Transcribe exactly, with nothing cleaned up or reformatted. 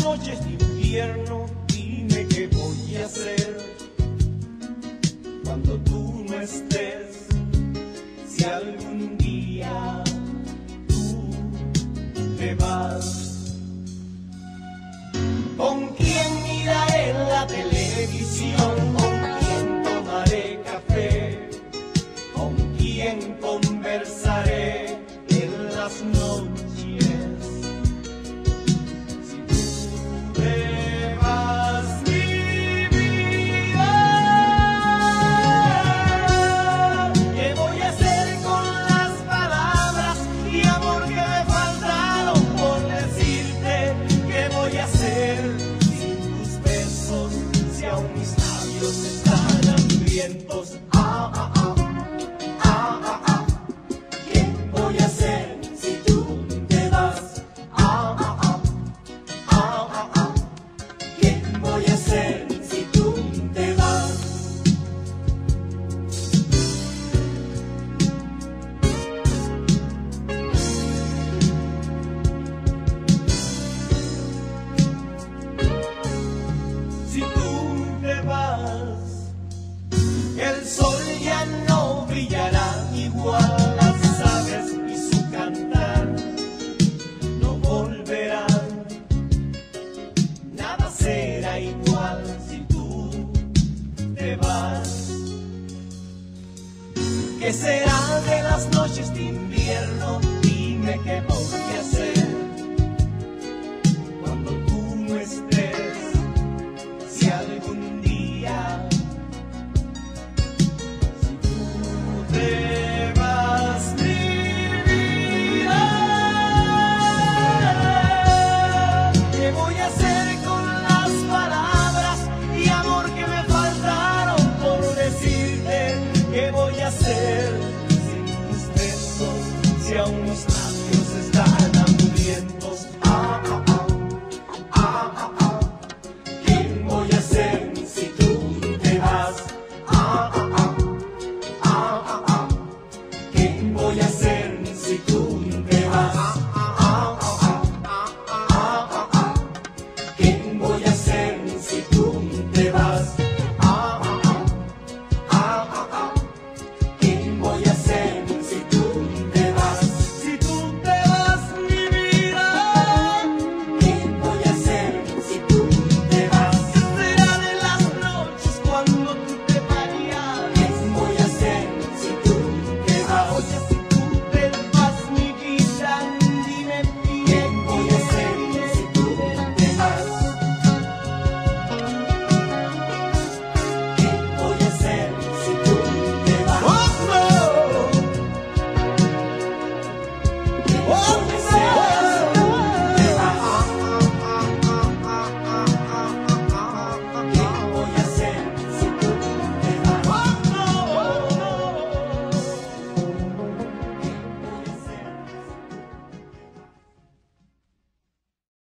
noches de invierno, dime qué voy a hacer cuando tú no estés. Si algún día tú te vas, ¿con quién miraré la televisión? ¿Con quién tomaré café? ¿Con quién conversaré en las noches? Ah, ah, ah, ah, ah, ah. ¿Qué voy a hacer si tú te vas? Ah, ah, ah, ah, ah, ah. ¿Qué voy a hacer si tú te vas? Si tú te vas, el sol ya no brillará igual, las aves y su cantar no volverán, nada será igual si tú te vas. ¿Qué será